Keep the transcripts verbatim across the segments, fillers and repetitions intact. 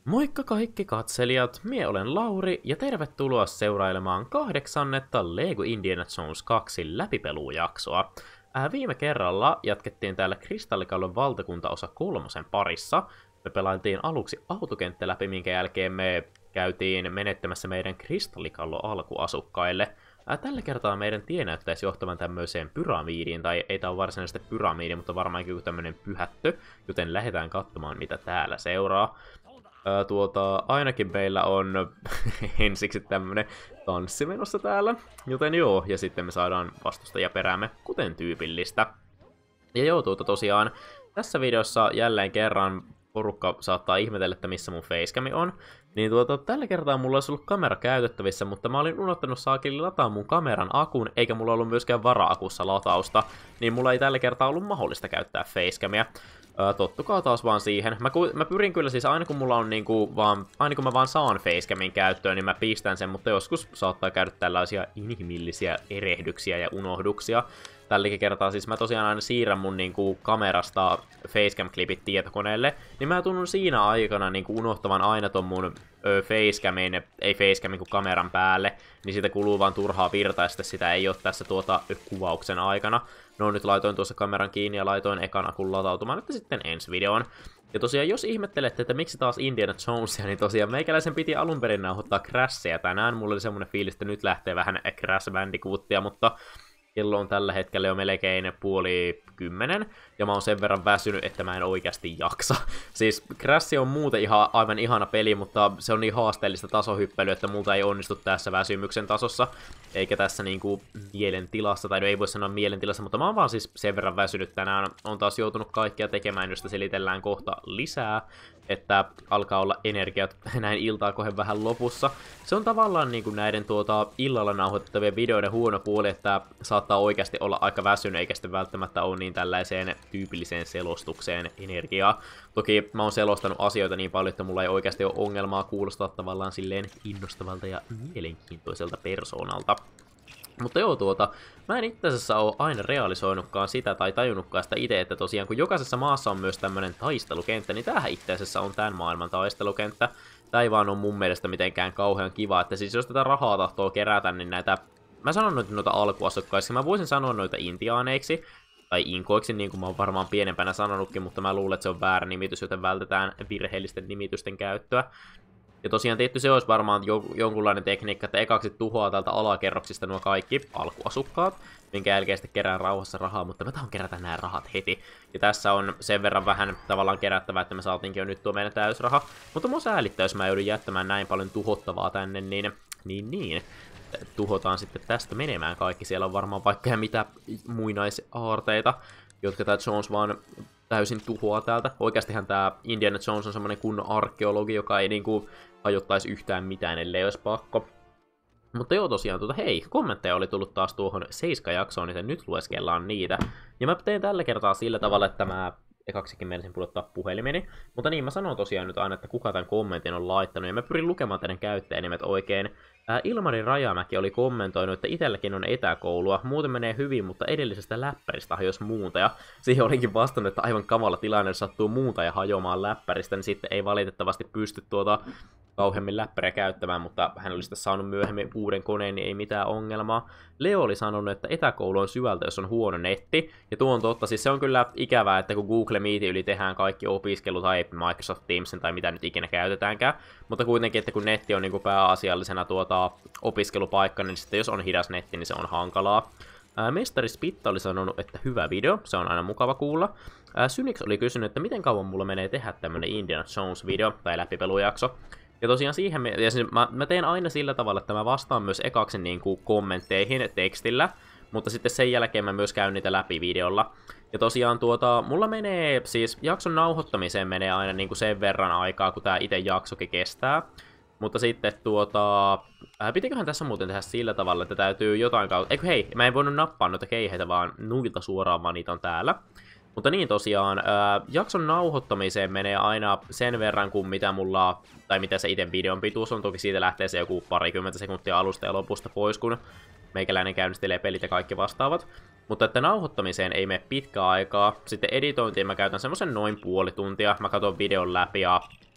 Moikka kaikki katselijat, mie olen Lauri ja tervetuloa seurailemaan kahdeksannetta Lego Indiana Jones kaksi läpipelujaksoa. Äh, viime kerralla jatkettiin täällä Kristallikallon valtakuntaosa kolmosen parissa. Me pelailtiin aluksi autokenttä läpi, minkä jälkeen me käytiin menettämässä meidän Kristallikallon alkuasukkaille. Äh, tällä kertaa meidän tie näyttäisi johtavan tämmöiseen pyramiidiin, tai ei tää ole varsinaisesti pyramiidi, mutta varmaankin joku tämmönen pyhättö, joten lähdetään katsomaan mitä täällä seuraa. Ää, tuota, ainakin meillä on ensiksi tämmönen tanssi menossa täällä, joten joo, ja sitten me saadaan vastustajia peräämme, kuten tyypillistä. Ja joo, tuota tosiaan, tässä videossa jälleen kerran porukka saattaa ihmetellä, että missä mun facecami on. Niin tuota, tällä kertaa mulla olisi ollut kamera käytettävissä, mutta mä olin unohtanut saakeli lataa mun kameran akun, eikä mulla ollut myöskään vara-akussa latausta, niin mulla ei tällä kertaa ollut mahdollista käyttää facecamia. Ää, tottukaa taas vaan siihen. Mä, ku, mä pyrin kyllä siis aina kun mulla on niinku vaan, aina kun mä vaan saan facecamin käyttöön, niin mä pistän sen, mutta joskus saattaa käydä tällaisia inhimillisiä erehdyksiä ja unohduksia. Tälläkin kertaa siis mä tosiaan aina siirrän mun niinku kamerasta facecam-klipit tietokoneelle, niin mä tunnun siinä aikana niinku unohtavan aina ton mun ö, facecamin, ei facecamin kuin kameran päälle, niin siitä kuluu vaan turhaa virtaa ja sitten sitä ei ole tässä tuota kuvauksen aikana. No nyt laitoin tuossa kameran kiinni ja laitoin ekan akun latautumaan, että sitten ensi videoon. Ja tosiaan, jos ihmettelette, että miksi taas Indiana Jonesia, niin tosiaan meikäläisen piti alun perin nauhoittaa Crashia tänään. Mulla oli semmonen fiilis, että nyt lähtee vähän Crash Bandicootia, mutta kello on tällä hetkellä jo melkein puoli kymmenen, ja mä oon sen verran väsynyt, että mä en oikeasti jaksa. Siis Crash on muuten ihan, aivan ihana peli, mutta se on niin haasteellista tasohyppelyä, että multa ei onnistu tässä väsymyksen tasossa, eikä tässä niinku mielentilassa, tai no ei voi sanoa mielentilassa, mutta mä oon vaan siis sen verran väsynyt tänään. On taas joutunut kaikkea tekemään, josta selitellään kohta lisää, että alkaa olla energiat näin iltaa kohden vähän lopussa. Se on tavallaan niinku näiden tuota illalla nauhoitettavien videoiden huono puoli, että saattaa oikeasti olla aika väsynyt, eikä sitten välttämättä ole niin tällaiseen tyypilliseen selostukseen energiaa. Toki mä oon selostanut asioita niin paljon, että mulla ei oikeasti ole ongelmaa kuulostaa tavallaan silleen innostavalta ja mielenkiintoiselta persoonalta. Mutta joo, tuota, mä en itse asiassa ole aina realisoinutkaan sitä tai tajunnutkaan sitä itse, että tosiaan kun jokaisessa maassa on myös tämmönen taistelukenttä, niin tämähän itse asiassa on tämän maailman taistelukenttä. Tää ei vaan ole mun mielestä mitenkään kauhean kiva, että siis jos tätä rahaa tahtoo kerätä, niin näitä, mä sanon noita, noita alkuasukkaiksi, mä voisin sanoa noita intiaaneiksi, tai inkoiksi, niin kuin mä oon varmaan pienempänä sanonutkin, mutta mä luulen, että se on väärä nimitys, joten vältetään virheellisten nimitysten käyttöä. Ja tosiaan tietty se olisi varmaan jo, jonkunlainen tekniikka, että ekaksi tuhoaa täältä alakerroksista nuo kaikki alkuasukkaat, minkä jälkeen sitten kerää rauhassa rahaa, mutta mä tahan kerätä nämä rahat heti. Ja tässä on sen verran vähän tavallaan kerättävää, että me saatiinkin jo nyt tuo meidän täysraha. Mutta mua säälittää, jos mä joudun jättämään näin paljon tuhottavaa tänne, niin niin niin. Tuhotaan sitten tästä menemään kaikki. Siellä on varmaan vaikka ja mitä muinaisaarteita, jotka tää Jones vaan täysin tuhoaa täältä. Oikeastihan tää Indiana Jones on semmonen kunnon arkeologi, joka ei niinku hajottaisi yhtään mitään, ellei olisi pakko. Mutta joo tosiaan, tuota, hei, kommentteja oli tullut taas tuohon Seiska-jaksoon, niin nyt lueskellaan niitä. Ja mä teen tällä kertaa sillä tavalla, että mä ekaksikin menisin pudottaa puhelimeni. Mutta niin, mä sanon tosiaan nyt aina, että kuka tämän kommentin on laittanut, ja mä pyrin lukemaan teidän käyttäjänimet oikein. Ää, Ilmari Rajamäki oli kommentoinut, että itselläkin on etäkoulua, muuten menee hyvin, mutta edellisestä läppäristä hajosi muunta, ja siihen olinkin vastannut, että aivan kamala tilanne, jos sattuu muunta ja hajoamaan läppäristä, niin sitten ei valitettavasti pysty tuota kauheammin läppäriä käyttämään, mutta hän oli sitten saanut myöhemmin uuden koneen, niin ei mitään ongelmaa. Leo oli sanonut, että etäkoulu on syvältä, jos on huono netti, ja tuo on totta, siis se on kyllä ikävää, että kun Google Meetin yli tehdään kaikki opiskelu tai Microsoft Teamsin tai mitä nyt ikinä käytetäänkään, mutta kuitenkin, että kun netti on niin kuin pääasiallisena tuota opiskelupaikka, niin sitten jos on hidas netti, niin se on hankalaa. Ää, Mestari Spitta oli sanonut, että hyvä video, se on aina mukava kuulla. Ää, Synix oli kysynyt, että miten kauan mulla menee tehdä tämmönen Indiana Jones-video tai läpipelujakso. Ja tosiaan siihen, ja siis mä, mä teen aina sillä tavalla, että mä vastaan myös ekaksi niin kuin kommentteihin tekstillä, mutta sitten sen jälkeen mä myös käyn niitä läpi videolla. Ja tosiaan tuota, mulla menee, siis jakson nauhoittamiseen menee aina niin kuin sen verran aikaa, kun tää itse jaksokin kestää. Mutta sitten tuota, ää, pitiköhän tässä muuten tehdä sillä tavalla, että täytyy jotain kautta, eikö hei, mä en voinut nappaa noita keiheitä vaan nuilta suoraan, vaan niitä on täällä. Mutta niin tosiaan, ää, jakson nauhoittamiseen menee aina sen verran kuin mitä mulla, tai mitä se itse videon pituus on. Toki siitä lähtee se joku parikymmentä sekuntia alusta ja lopusta pois, kun meikäläinen käynnistelee pelit ja kaikki vastaavat. Mutta että nauhoittamiseen ei mene pitkää aikaa. Sitten editointiin mä käytän semmosen noin puoli tuntia. Mä katson videon läpi ja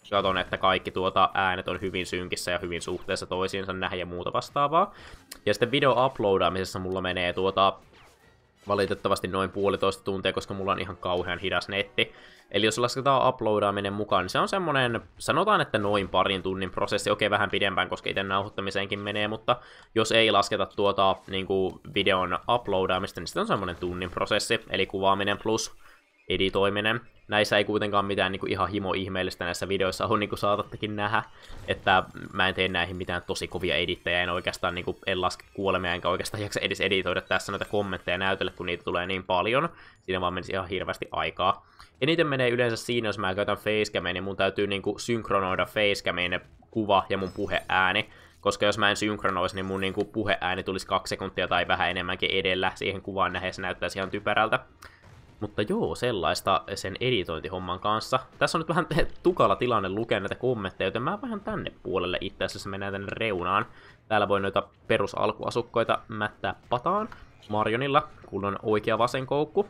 katon, että kaikki tuota äänet on hyvin synkissä ja hyvin suhteessa toisiinsa nähdä ja muuta vastaavaa. Ja sitten video uploadaamisessa mulla menee tuota valitettavasti noin puolitoista tuntia, koska mulla on ihan kauhean hidas netti. Eli jos lasketaan uploadaaminen mukaan, niin se on semmonen, sanotaan, että noin parin tunnin prosessi. Okei, vähän pidempään, koska itse nauhoittamiseenkin menee, mutta jos ei lasketa tuota niin kuin videon uploadaamista, niin sitten on semmonen tunnin prosessi, eli kuvaaminen plus editoiminen. Näissä ei kuitenkaan mitään niin kuin ihan himo-ihmeellistä näissä videoissa on, niin kuin saatattekin nähdä, että mä en tee näihin mitään tosi kovia edittejä, en oikeastaan niin kuin, en laske kuolemia, enkä oikeastaan jaksa edes editoida tässä noita kommentteja näytellä, kun niitä tulee niin paljon. Siinä vaan menisi ihan hirveästi aikaa. Eniten menee yleensä siinä, jos mä käytän facecamia, niin mun täytyy niin kuin synkronoida facecamin kuva ja mun puheääni. Koska jos mä en synkronoisi, niin mun niin kuin puheääni tulisi kaksi sekuntia tai vähän enemmänkin edellä siihen kuvaan nähden, se näyttäisi ihan typerältä. Mutta joo, sellaista sen editointihomman kanssa. Tässä on nyt vähän tukala tilanne lukea näitä kommentteja, joten mä vähän tänne puolelle itse asiassa mennään tänne reunaan. Täällä voi noita perusalkuasukkoita mättää pataan. Marjonilla, kun on oikea vasen koukku.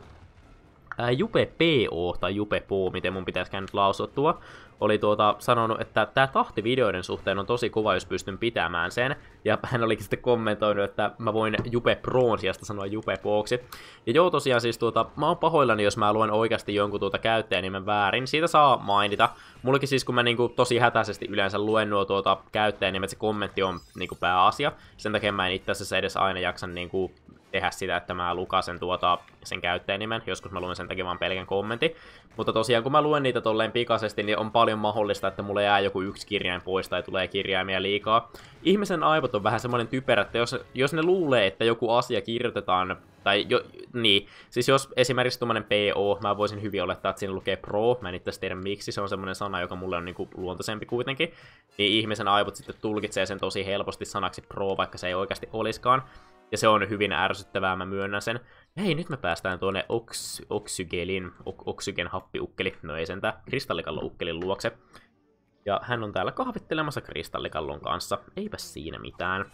Ää, Jupe P O tai Jupe P O, miten mun pitäisikään nyt lausua tuo, oli tuota sanonut, että tää tahti videoiden suhteen on tosi kova, jos pystyn pitämään sen. Ja hän olikin sitten kommentoinut, että mä voin Jupe Proon sijasta sanoa Jupe Pooksi. Ja joo, tosiaan siis tuota, mä oon pahoillani, jos mä luen oikeasti jonkun tuota käyttäjänimen väärin. Siitä saa mainita. Mullakin siis, kun mä niinku tosi hätäisesti yleensä luen nuo tuota käyttäjänimet, se kommentti on niinku pääasia. Sen takia mä en itse asiassa edes aina jaksa niinku tehdä sitä, että mä lukasen tuota sen käyttäjänimen. Joskus mä luen sen takia vaan pelkän kommentin. Mutta tosiaan, kun mä luen niitä tolleen pikaisesti, niin on paljon mahdollista, että mulle jää joku yksi kirjain pois tai tulee kirjaimia liikaa. Ihmisen aivot on vähän semmoinen typerä, että jos, jos ne luulee, että joku asia kirjoitetaan, tai jo, niin, siis jos esimerkiksi tommonen P O, mä voisin hyvin olettaa, että siinä lukee Pro, mä en itse tiedä miksi, se on semmoinen sana, joka mulle on niinku luontaisempi kuitenkin, niin ihmisen aivot sitten tulkitsee sen tosi helposti sanaksi Pro, vaikka se ei oikeasti oliskaan. Ja se on hyvin ärsyttävää, mä myönnän sen. Hei, nyt me päästään tuonne oks, oksygelin, ok, oksygen happiukkeli, no ei sentään, kristallikallon-ukkelin luokse. Ja hän on täällä kahvittelemassa kristallikallon kanssa, eipä siinä mitään.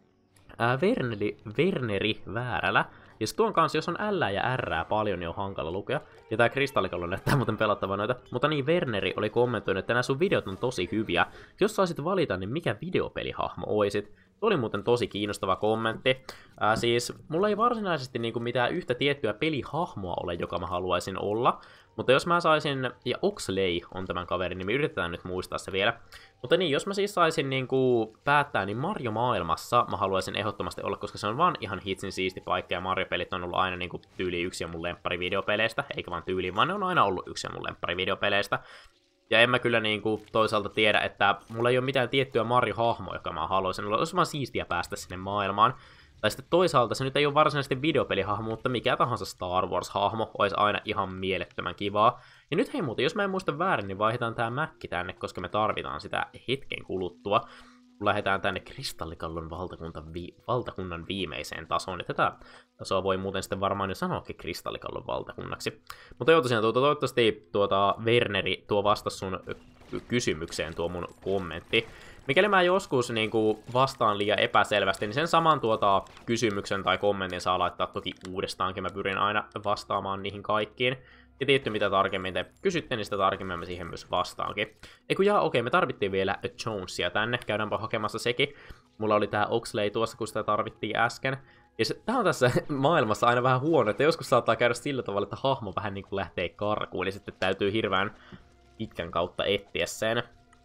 Ää, Verneli, Verneri Väärälä. Ja tuon kanssa, jos on L ja R paljon, niin on hankala lukea. Ja tää kristallikallo näyttää muuten pelattavan noita. Mutta niin, Verneri oli kommentoinut, että nämä sun videot on tosi hyviä. Jos saisit valita, niin mikä videopelihahmo oisit? Tuo oli muuten tosi kiinnostava kommentti. Ää, siis, mulla ei varsinaisesti niinku mitään yhtä tiettyä pelihahmoa ole, joka mä haluaisin olla. Mutta jos mä saisin, ja Oxley on tämän kaverin nimi, yritetään nyt muistaa se vielä. Mutta niin, jos mä siis saisin niinku päättää, niin Mario-maailmassa mä haluaisin ehdottomasti olla, koska se on vaan ihan hitsin siisti paikka, ja Mario-pelit on ollut aina niinku tyyli yksi ja mun lemppari videopeleistä, eikä vaan tyyli, vaan ne on aina ollut yksi ja mun lemppari videopeleistä. Ja en mä kyllä niinku toisaalta tiedä, että mulla ei ole mitään tiettyä Mario-hahmoa, joka mä haluaisin olla. Olisi vaan siistiä päästä sinne maailmaan. Tai sitten toisaalta se nyt ei ole varsinaisesti videopelihahmo, mutta mikä tahansa Star Wars-hahmo olisi aina ihan mielettömän kivaa. Ja nyt hei muuten, jos mä en muista väärin, niin vaihdetaan tää mäkki tänne, koska me tarvitaan sitä hetken kuluttua. Kun lähdetään tänne Kristallikallon vi valtakunnan viimeiseen tasoon, niin tätä tasoa voi muuten sitten varmaan jo sanoakin Kristallikallon valtakunnaksi. Mutta joo, tosiaan tuota, toivottavasti tuota Werneri tuo vastasi sun kysymykseen tuo mun kommentti. Mikäli mä joskus niin kuin vastaan liian epäselvästi, niin sen saman tuota kysymyksen tai kommentin saa laittaa toki uudestaankin. Mä pyrin aina vastaamaan niihin kaikkiin. Ja tietty mitä tarkemmin te kysytte, niin sitä tarkemmin mä siihen myös vastaankin. Eiku jaa, okei, me tarvittiin vielä Jonesia tänne. Käydäänpä hakemassa sekin. Mulla oli tää Oxley tuossa, kun sitä tarvittiin äsken. Ja se, tää on tässä maailmassa aina vähän huono, että joskus saattaa käydä sillä tavalla, että hahmo vähän niin kuin lähtee karkuun, ja sitten täytyy hirveän pitkän kautta etsiä sen.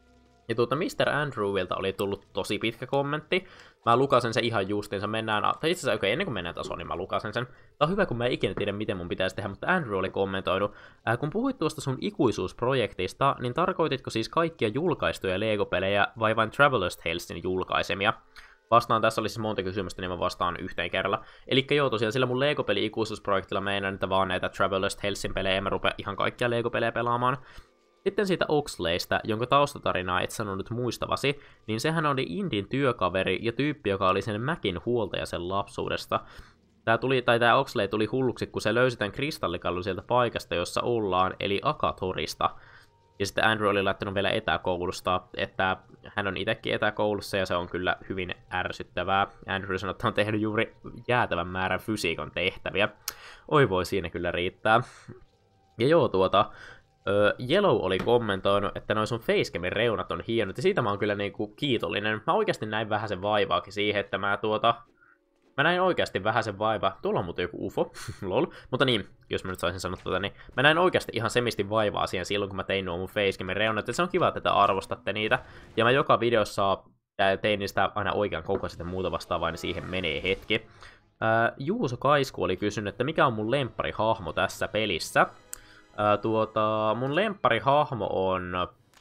Ja tuota mister Andrewilta oli tullut tosi pitkä kommentti. Mä lukasen sen ihan justiinsa, mennään, tai itse asiassa okay, ennen kuin mennään tasoon, niin mä lukasen sen. Tää on hyvä, kun mä en ikinä tiedä, miten mun pitäisi tehdä, mutta Andrew oli kommentoinut. Ää, kun puhuit tuosta sun ikuisuusprojektista, niin tarkoititko siis kaikkia julkaistuja Lego-pelejä vai vain Traveler's Talesin julkaisemia? Vastaan, tässä oli siis monta kysymystä, niin mä vastaan yhteen kerralla. Elikkä joo, tosiaan sillä mun Lego-peli ikuisuusprojektilla meinaan, että vaan näitä Traveler's Talesin pelejä, en mä rupea ihan kaikkia Lego-pelejä pelaamaan. Sitten siitä Oxleystä, jonka taustatarinaa et sanonut muistavasi, niin sehän oli Indin työkaveri ja tyyppi, joka oli sen Mäkin huoltaja sen lapsuudesta. Tää, tuli, tai tää Oxley tuli hulluksi, kun se löysi tämän kristallikallon sieltä paikasta, jossa ollaan, eli Akatorista. Ja sitten Andrew oli laittanut vielä etäkoulusta, että hän on itsekin etäkoulussa ja se on kyllä hyvin ärsyttävää. Andrew sanoi, että on tehnyt juuri jäätävän määrän fysiikan tehtäviä. Oi voi, siinä kyllä riittää. Ja joo, tuota... Öö, Yellow oli kommentoinut, että noi sun facecamin reunat on hienot, ja siitä mä oon kyllä niinku kiitollinen. Mä oikeasti näin vähän sen vaivaakin siihen, että mä tuota... Mä näin oikeasti vähän sen vaivaa. Tuolla on muuten joku U F O, lol. Mutta niin, jos mä nyt saisin sanoa tuota, niin mä näin oikeasti ihan semisti vaivaa siihen silloin, kun mä tein nuo mun facecamin reunat. Et se on kiva, että te arvostatte niitä. Ja mä joka videossa tein niistä aina oikean kokoiset ja muuta vastaavaa, niin siihen menee hetki. Ää, Juuso Kaisku oli kysynyt, että mikä on mun lempparihahmo tässä pelissä. Ää, tuota, mun lempparihahmo on...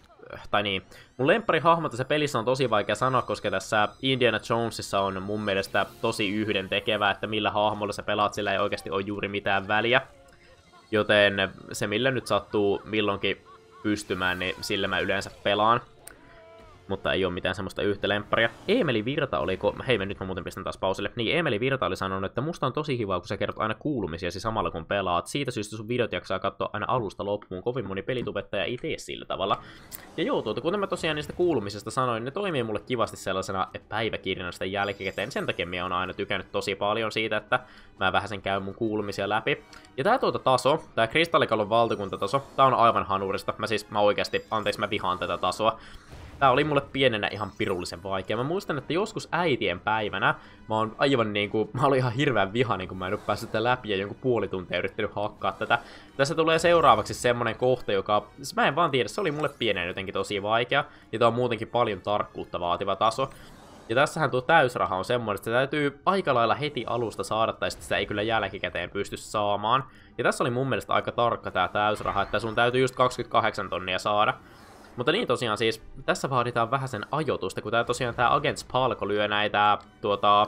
Tai niin, mun lempparihahmo tässä pelissä on tosi vaikea sanoa, koska tässä Indiana Jonesissa on mun mielestä tosi yhdentekevä, että millä hahmolla sä pelaat, sillä ei oikeasti ole juuri mitään väliä. Joten se millä nyt sattuu milloinkin pystymään, niin sillä mä yleensä pelaan. Mutta ei ole mitään semmoista yhtä lempparia. Eemeli Virta oli... Ko- Hei, mä nyt mä muuten pistän taas pausille. Niin, Eemeli Virta oli sanonut, että musta on tosi hyvä, kun sä kerrot aina kuulumisiasi samalla kun pelaat. Siitä syystä sun videot jaksaa katsoa aina alusta loppuun. Kovin moni pelitubettaja ei tee sillä tavalla. Ja joo, tuota, kuten mä tosiaan niistä kuulumisista sanoin, ne toimii mulle kivasti sellaisena päiväkirjana sitä jälkikäteen. Sen takia mä oon aina tykännyt tosi paljon siitä, että mä vähän sen käyn mun kuulumisia läpi. Ja tää tuota taso, tää Kristallikallon valtakuntataso, tää on aivan hanurista. Mä siis, mä oikeasti, anteeksi, mä vihaan tätä tasoa. Tää oli mulle pienenä ihan pirullisen vaikea. Mä muistan, että joskus äitien päivänä mä oon aivan niinku, mä olin ihan hirveän vihainen, kun mä en oo päässyt tätä läpi ja jonkun puoli tuntia yrittänyt hakkaa tätä. Tässä tulee seuraavaksi semmonen kohta, joka, mä en vaan tiedä, se oli mulle pienenä jotenkin tosi vaikea. Ja tää on muutenkin paljon tarkkuutta vaativa taso. Ja tässähän tuo täysraha on semmoinen, että se täytyy aika lailla heti alusta saada, tai sitä ei kyllä jälkikäteen pysty saamaan. Ja tässä oli mun mielestä aika tarkka tää täysraha, että sun täytyy just kaksikymmentäkahdeksan tonnia saada. Mutta niin tosiaan siis, tässä vaaditaan vähän sen ajoitusta, kun tää tosiaan tää Agents Palko lyö näitä tuota,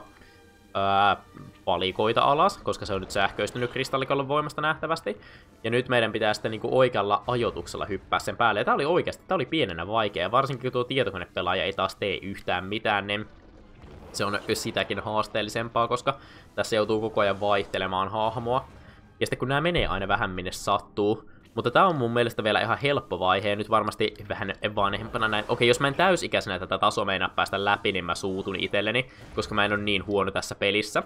ää, palikoita alas, koska se on nyt sähköistynyt kristallikallon voimasta nähtävästi. Ja nyt meidän pitää sitten niinku oikealla ajoituksella hyppää sen päälle. Ja tää oli oikeasti, tää oli pienenä vaikea, varsinkin kun tuo tietokonepelaaja ei taas tee yhtään mitään, niin se on sitäkin haasteellisempaa, koska tässä joutuu koko ajan vaihtelemaan hahmoa. Ja sitten kun nämä menee aina vähän minne sattuu. Mutta tää on mun mielestä vielä ihan helppo vaihe, ja nyt varmasti vähän vanhempana näin. Okei, jos mä en täysikäisenä tätä tasoa meinaa päästä läpi, niin mä suutun itselleni, koska mä en ole niin huono tässä pelissä.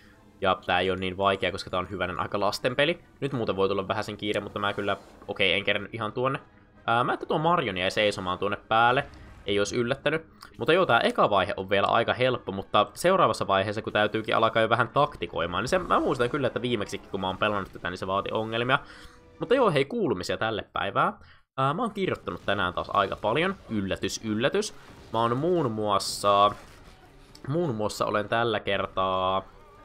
Ja tää ei ole niin vaikea, koska tää on hyvänen aika lastenpeli. Nyt muuten voi tulla vähän sen kiire, mutta mä kyllä, okei, en kerran ihan tuonne. Ää, mä että tuo Marion jäi seisomaan tuonne päälle, ei olisi yllättänyt. Mutta joo, tää eka vaihe on vielä aika helppo, mutta seuraavassa vaiheessa, kun täytyykin alkaa jo vähän taktikoimaan, niin se, mä muistan kyllä, että viimeksikin, kun mä oon pelannut tätä, niin se vaati ongelmia. Mutta joo, hei, kuulumisia tälle päivää. Ää, mä oon kirjoittanut tänään taas aika paljon. Yllätys, yllätys. Mä oon muun muassa... Muun muassa olen tällä kertaa...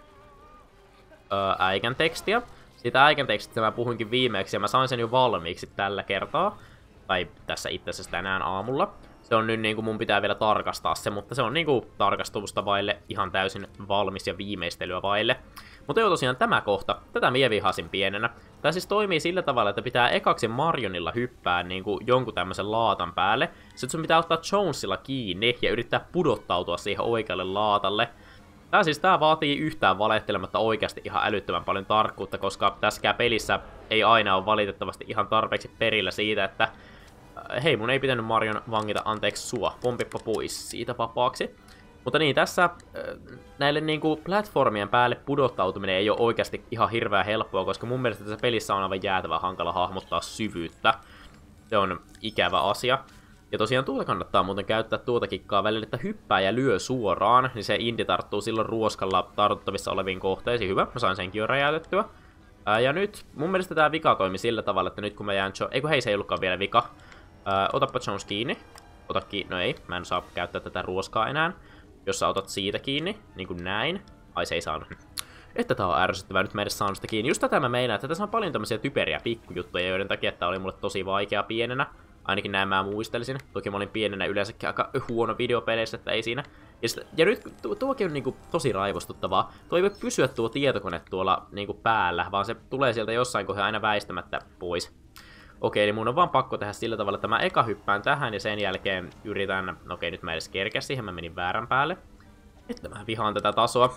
Ää, äikän tekstiä. Siitä äikän tekstistä mä puhuinkin viimeksi ja mä sain sen jo valmiiksi tällä kertaa. Tai tässä itse asiassa tänään aamulla. Se on nyt niinku mun pitää vielä tarkastaa se, mutta se on niinku tarkastusta vaille ihan täysin valmis ja viimeistelyä vaille. Mutta joo, tosiaan tämä kohta, tätä mie vihasin pienenä. Tää siis toimii sillä tavalla, että pitää ekaksi Marionilla hyppää niinku jonkun tämmöisen laatan päälle. Sitten sun pitää ottaa Jonesilla kiinni ja yrittää pudottautua siihen oikealle laatalle. Tää siis tää vaatii yhtään valehtelematta oikeasti ihan älyttömän paljon tarkkuutta, koska tässäkään pelissä ei aina ole valitettavasti ihan tarpeeksi perillä siitä, että hei, mun ei pitänyt Marion vangita, anteeksi sua, pompippa pois siitä vapaaksi. Mutta niin, tässä näille niinku platformien päälle pudottautuminen ei ole oikeasti ihan hirveän helppoa, koska mun mielestä tässä pelissä on aivan jäätävän hankala hahmottaa syvyyttä. Se on ikävä asia. Ja tosiaan tuota kannattaa muuten käyttää tuota kikkaa välillä, että hyppää ja lyö suoraan, niin se indi tarttuu silloin ruoskalla tartuttavissa oleviin kohteisiin. Hyvä, mä sain senkin jo räjäytettyä. Ää, ja nyt mun mielestä tää vika toimi sillä tavalla, että nyt kun mä jään... Jo- Eiku hei, se ei ollutkaan vielä vika. Ää, otappa Jones kiinni. Ota kiinni. No ei, mä en saa käyttää tätä ruoskaa enää. Jos sä otat siitä kiinni, niin kuin näin. Ai, se ei saanut. Että tää on ärsyttävää, nyt mä edes saanut sitä kiinni. Just tätä mä meinaan, että tässä on paljon tämmöisiä typeriä pikkujuttuja, joiden takia tää oli mulle tosi vaikea pienenä. Ainakin näin mä muistelisin. Toki mä olin pienenä yleensäkin aika huono videopeleissä, että ei siinä. Ja, sit, ja nyt tuo, tuokin on niinku tosi raivostuttavaa. Tuo ei voi pysyä tuo tietokone tuolla niinku päällä, vaan se tulee sieltä jossain kohdassa aina väistämättä pois. Okei, eli mun on vaan pakko tehdä sillä tavalla, että mä eka hyppään tähän ja sen jälkeen yritän... Okei, nyt mä edes kerkeä siihen, mä menin väärän päälle. Että mä vihaan tätä tasoa.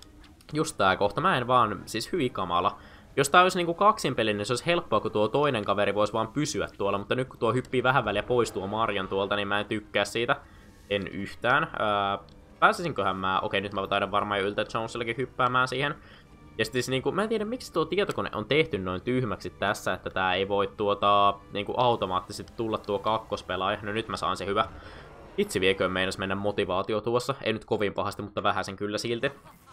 Just tää kohta, mä en vaan... Siis hyi kamala. Jos tää olisi niinku kaksinpeli, niin se olisi helppoa, kun tuo toinen kaveri voisi vaan pysyä tuolla. Mutta nyt kun tuo hyppii vähän väliä pois tuo Marion tuolta, niin mä en tykkää siitä. En yhtään. Öö, pääsisinköhän mä... Okei, nyt mä taidan varmaan jo yltä Jonesillakin hyppäämään siihen. Ja sitten siis, niinku, mä en tiedä, miksi tuo tietokone on tehty noin tyhmäksi tässä, että tää ei voi tuota, niinku, automaattisesti tulla tuo kakkospelaaja. No nyt mä saan se hyvä. Itse vieköön meinas mennä motivaatio tuossa. Ei nyt kovin pahasti, mutta vähäsen kyllä silti.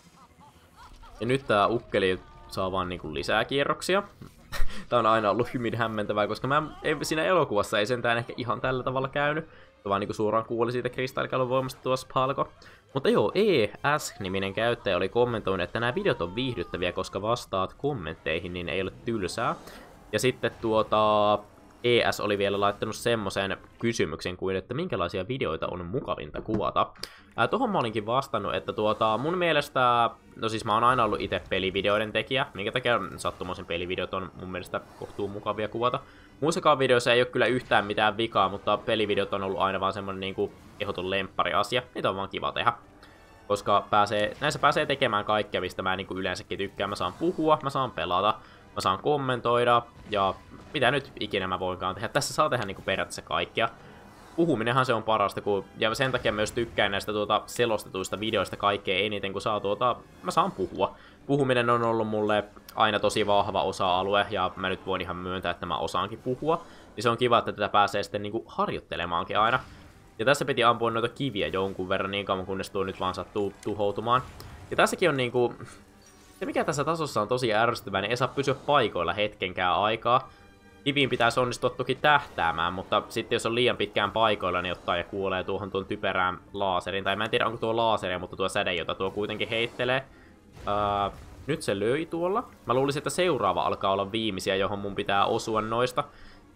Ja nyt tää ukkeli saa vaan niinku lisää kierroksia. Tää on aina ollut hyvin hämmentävää, koska mä ei, siinä elokuvassa ei sentään ehkä ihan tällä tavalla käynyt. Vaan niinku suoraan kuuli siitä kristallikallon voimasta tuossa Palko. Mutta joo, E S-niminen käyttäjä oli kommentoinut, että nämä videot on viihdyttäviä, koska vastaat kommentteihin, niin ei ole tylsää. Ja sitten tuota... E S oli vielä laittanut semmoisen kysymyksen kuin, että minkälaisia videoita on mukavinta kuvata. Ää, tohon mä olinkin vastannut, että tuota, mun mielestä, no siis mä oon aina ollut itse pelivideoiden tekijä, minkä takia sattumoisin pelivideot on mun mielestä kohtuu mukavia kuvata. Muissakaan videoissa ei ole kyllä yhtään mitään vikaa, mutta pelivideot on ollut aina vaan semmonen niinku ehdoton lemppari asia, niitä on vaan kiva tehdä. Koska pääsee, näissä pääsee tekemään kaikkea, mistä mä niinku yleensäkin tykkään. Mä saan puhua, mä saan pelata, mä saan kommentoida ja mitä nyt ikinä mä voinkaan tehdä. Tässä saa tehdä niinku periaatteessa kaikkea. Puhuminenhan se on parasta, kun, ja sen takia myös tykkään näistä tuota selostetuista videoista kaikkein eniten, kun saa tuota, mä saan puhua. Puhuminen on ollut mulle aina tosi vahva osa-alue, ja mä nyt voin ihan myöntää, että mä osaankin puhua. Niin se on kiva, että tätä pääsee sitten niinku harjoittelemaankin aina. Ja tässä piti ampua noita kiviä jonkun verran niin kauan, kunnes tuo nyt vaan sattuu tuhoutumaan. Ja tässäkin on niinku... Se mikä tässä tasossa on tosi ärsyttävää, niin ei saa pysyä paikoilla hetkenkään aikaa. Kiviin pitäisi onnistua toki tähtäämään, mutta sitten jos on liian pitkään paikoilla, niin ottaa ja kuolee tuohon tuon typerään laaserin. Tai mä en tiedä, onko tuo laaseri, mutta tuo säde, jota tuo kuitenkin heittelee. Öö, nyt se löi tuolla. Mä luulisin, että seuraava alkaa olla viimeisiä, johon mun pitää osua noista.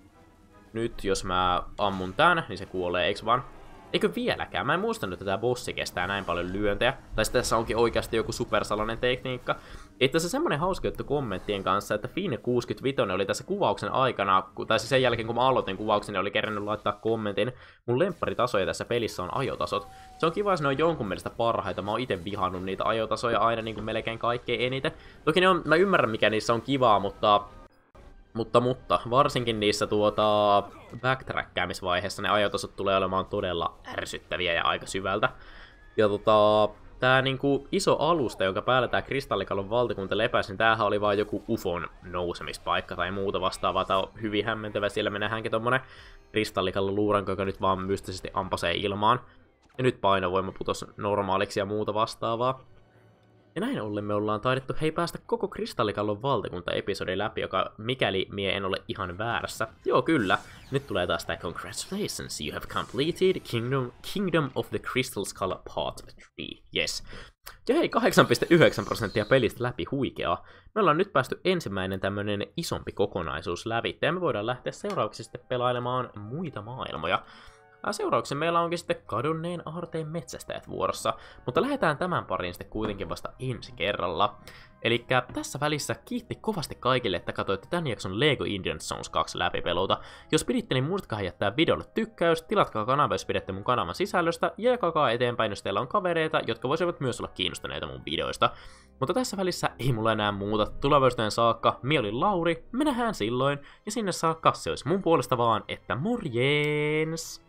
Nyt jos mä ammun tän, niin se kuolee, eiks vaan? Eikö vieläkään? Mä en muistanut, että tämä bossi kestää näin paljon lyöntejä. Tai sitten tässä onkin oikeasti joku supersalainen tekniikka. Itse asiassa semmonen hauska juttu kommenttien kanssa, että Fine kuusikymmentäviisi oli tässä kuvauksen aikana, tai siis sen jälkeen kun mä aloitin kuvauksen, niin oli kerännyt laittaa kommentin. Mun lempparitasoja tässä pelissä on ajotasot. Se on kiva, jos ne on jonkun mielestä parhaita. Mä oon ite vihannut niitä ajotasoja aina niin kuin melkein kaikkein eniten. Toki ne on, mä ymmärrän mikä niissä on kivaa, mutta... Mutta, mutta, varsinkin niissä tuota backtrackkaamisvaiheessa ne ajotasot tulee olemaan todella ärsyttäviä ja aika syvältä. Ja tota, tää niinku iso alusta, jonka päällä tää kristallikallon valtakunta lepäsi, niin tämähän oli vaan joku ufon nousemispaikka tai muuta vastaavaa. Tää on hyvin hämmentävä, siellä me nähdäänkin tommonen kristallikallon luuranko, joka nyt vaan mystisesti ampasee ilmaan. Ja nyt painovoima putosi normaaliksi ja muuta vastaavaa. Ja näin ollen me ollaan taidettu hei päästä koko kristallikallon valtakunta-episodi läpi, joka mikäli mie en ole ihan väärässä. Joo kyllä, nyt tulee taas tää congratulations, you have completed Kingdom, Kingdom of the Crystal Skull Part kolme, yes. Ja hei, kahdeksan pilkku yhdeksän prosenttia pelistä läpi, huikeaa. Me ollaan nyt päästy ensimmäinen tämmönen isompi kokonaisuus läpi, ja me voidaan lähteä seuraavaksi sitten pelailemaan muita maailmoja. Seuraavaksi meillä onkin sitten kadonneen aarteen metsästäjät vuorossa, mutta lähdetään tämän pariin sitten kuitenkin vasta ensi kerralla. Elikkä tässä välissä kiitti kovasti kaikille, että katsoitte tämän jakson Lego Indiana Jones kaksi läpipeluuta. Jos piditte, niin muistakaa jättää videolle tykkäys, tilatkaa kanava, jos pidätte mun kanavan sisällöstä, ja jakakaa eteenpäin, jos teillä on kavereita, jotka voisivat myös olla kiinnostuneita mun videoista. Mutta tässä välissä ei mulla enää muuta. Tulevaisuuteen saakka, mie olin Lauri, me nähdään silloin, ja sinne saakka se olisi mun puolesta vaan, että morjens!